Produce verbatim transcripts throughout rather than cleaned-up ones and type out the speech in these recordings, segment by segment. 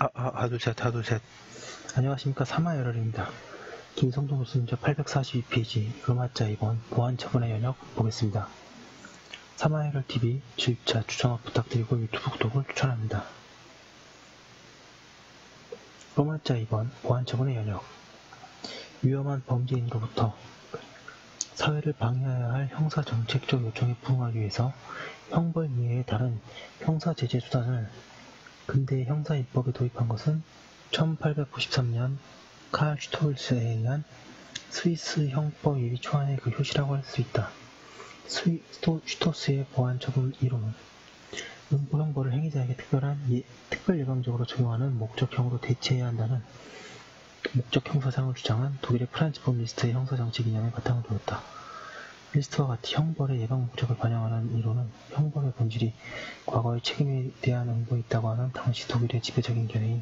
아, 아, 하두 셋, 하두 셋. 안녕하십니까. 사마열혈입니다. 김성동 노스님저 팔백사십이 페이지 음하자 이 번 보안처분의 연역 보겠습니다. 사마열혈티비 주입자 추천업 부탁드리고 유튜브 구독을 추천합니다. 음하자 이 번 보안처분의 연역. 위험한 범죄인으로부터 사회를 방해해야 할 형사정책적 요청에 부응하기 위해서 형벌 이외의 다른 형사제재 수단을 근대의 형사입법에 도입한 것은 천팔백구십삼 년 칼 슈톨츠에 의한 스위스 형법 예비 초안의 그 효시라고 할 수 있다. 스위, 슈토스의 보안처분 이론은 응고 형벌을 행위자에게 특별한 예, 특별 예방적으로 적용하는 목적형으로 대체해야 한다는 목적 형사상을 주장한 독일의 프란츠 본 리스트의 형사정책 이념에 바탕을 두었다. 리스트와 같이 형벌의 예방 목적을 반영하는 이론은 형벌의 본질이 과거의 책임에 대한 응고에 있다고 하는 당시 독일의 지배적인 견해인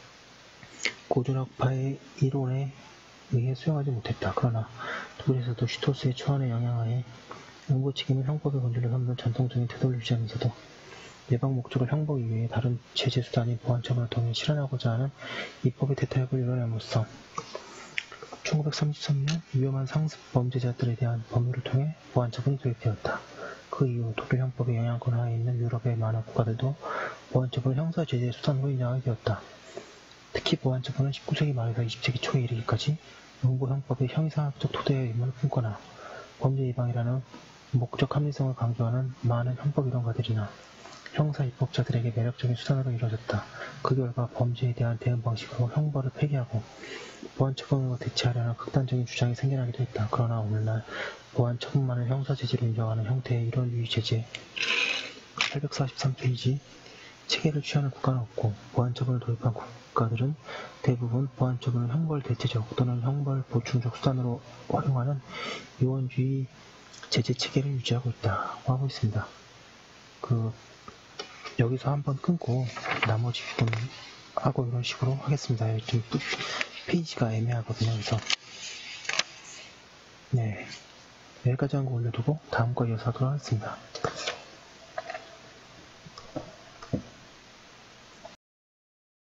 고전학파의 이론에 의해 수용하지 못했다. 그러나 독일에서도 슈토스의 초안의 영향하에 응고 책임을 형법의 본질로 삼는 전통적인 태도를 유지하면서도 예방 목적을 형법 이외의 다른 제재 수단인 보안처분을 통해 실현하고자 하는 입법의 대타협을 이뤄냄으로써 천구백삼십삼 년 위험한 상습 범죄자들에 대한 법률을 통해 보안처분이 도입되었다. 그 이후 독일 형법의 영향권 하에 있는 유럽의 많은 국가들도 보안처분을 형사제재 수단으로 인정하게 되었다. 특히 보안처분은 십구 세기 말에서 이십 세기 초에 이르기까지 응고 형법의 형이상학적 토대의 의무를 품거나 범죄 예방이라는 목적 합리성을 강조하는 많은 형법 이론가들이나 형사 입법자들에게 매력적인 수단으로 이루어졌다. 그 결과 범죄에 대한 대응 방식으로 형벌을 폐기하고 보안처분으로 대체하려는 극단적인 주장이 생겨나게 됐다. 그러나 오늘날 보안처분만을 형사제재로 인정하는 형태의 이런 유의 제재 팔백사십삼 페이지 체계를 취하는 국가는 없고 보안처분을 도입한 국가들은 대부분 보안처분을 형벌 대체적 또는 형벌 보충적 수단으로 활용하는 유언주의 제재 체계를 유지하고 있다고 하고 있습니다. 그 여기서 한번 끊고 나머지 부분 하고 이런 식으로 하겠습니다. 좀 페이지가 애매하거든요. 그래서 네 여기까지 한 거 올려두고 다음 거 이어서 하도록 하겠습니다.